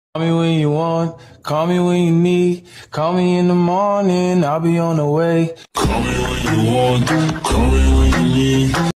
Call me when you want, call me when you need. Call me in the morning, I'll be on the way. Call me when you want, call me when you need.